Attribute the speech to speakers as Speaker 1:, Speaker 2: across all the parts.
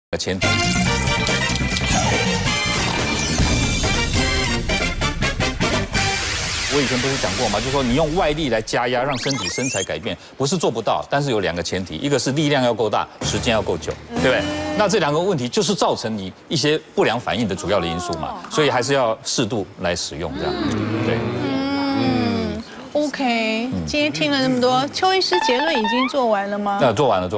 Speaker 1: 前提。我以前不是讲过吗？就是说你用外力来加压，让身体身材改变，不是做不到，但是有两个前提，一个是力量要够大，时间要够久，对不对？那这两个问题就是造成你一些不良反应的主要的因素嘛，所以还是要适度来使用，这样，对。
Speaker 2: OK， 今天听了那么多，邱医师结论已经做完了吗？
Speaker 1: 做完了。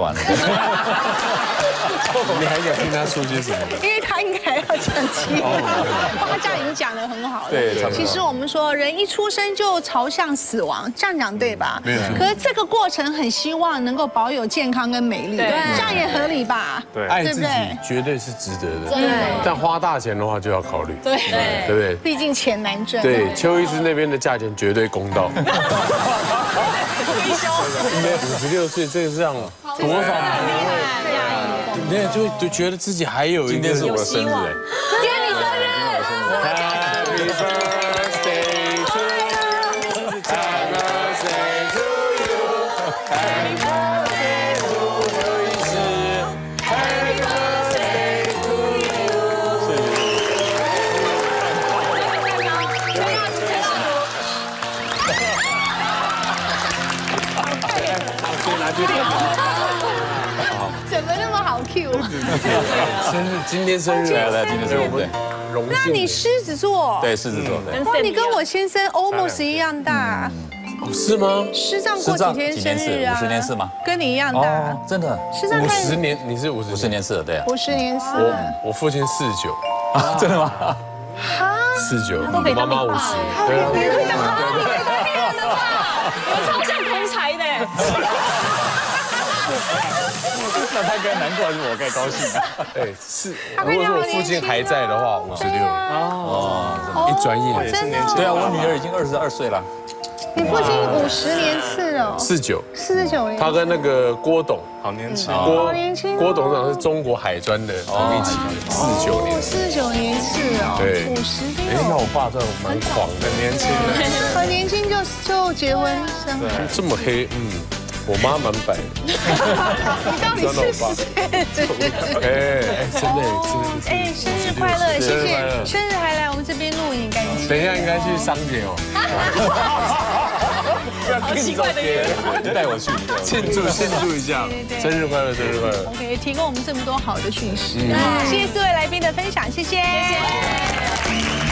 Speaker 3: 你还想听他说些什么？
Speaker 2: 因为他应该要讲其他，他这样已经讲得很好了。
Speaker 1: 对，
Speaker 2: 其实我们说人一出生就朝向死亡，这样讲对吧？
Speaker 3: 没有。
Speaker 2: 可是这个过程很希望能够保有健康跟美丽，这样也合理吧？
Speaker 3: 对，爱自己绝对是值得的。
Speaker 2: 对。
Speaker 3: 但花大钱的话就要考虑。
Speaker 2: 对，
Speaker 3: 对不对？
Speaker 2: 毕竟钱难赚。
Speaker 3: 对，邱医师那边的价钱绝对公道。
Speaker 2: 退休。
Speaker 3: 56岁，这个是让多少人会？你看就会觉得自己还有一个。
Speaker 1: 今天是我的生日哎。
Speaker 2: 今天你生日。
Speaker 3: Happy birthday to you. Happy birthday to you. Happy birthday to 邱医师。Happy birthday to you.
Speaker 2: 怎么那么好 Q？
Speaker 3: 生日，今天生日，
Speaker 1: 来，今天生日，对。
Speaker 2: 那你狮子座？
Speaker 1: 对，狮子座，对。
Speaker 2: 哇，你跟我先生 almost 一样大。
Speaker 3: 哦，是吗？
Speaker 2: 师丈过几天生日啊
Speaker 1: ？50年是吗？
Speaker 2: 跟你一样大。
Speaker 1: 哦，真的。
Speaker 2: 师丈
Speaker 3: 50年，你是
Speaker 1: 50年是的，对。
Speaker 2: 50年是。
Speaker 3: 我父亲49。
Speaker 1: 啊，真的吗？
Speaker 2: 啊
Speaker 3: ，49，妈妈50。对啊。
Speaker 2: 你会当妈妈？
Speaker 4: 我超像同才的。
Speaker 1: 那他该难过还是我该高兴啊？
Speaker 3: 哎，是。如果说我父亲还在的话，56。哦，一转眼，
Speaker 2: 真的。
Speaker 1: 对啊，我女儿已经22岁了。
Speaker 2: 你父亲50年次哦。49年。
Speaker 3: 他跟那个郭董，
Speaker 5: 好年轻。
Speaker 2: 好年轻。
Speaker 3: 郭董事长是中国海专的同一期，49年。
Speaker 2: 49年次哦。
Speaker 3: 对。
Speaker 2: 50年。
Speaker 3: 哎，那我爸真的蛮狂的，
Speaker 5: 年轻的。
Speaker 2: 很年轻就结婚生孩。
Speaker 3: 这么黑，我妈蛮白的。
Speaker 2: 你到底是谁？
Speaker 3: 哎，真的。
Speaker 2: 哎，生日快乐！谢谢，生日还来我们这边录影，感谢。
Speaker 3: 等一下应该去商姐哦。
Speaker 4: 好奇怪的约，
Speaker 1: 带我去
Speaker 3: 庆祝一下，生日快乐，生日快乐。
Speaker 2: OK， 提供我们这么多好的讯息，谢谢4位来宾的分享，谢谢。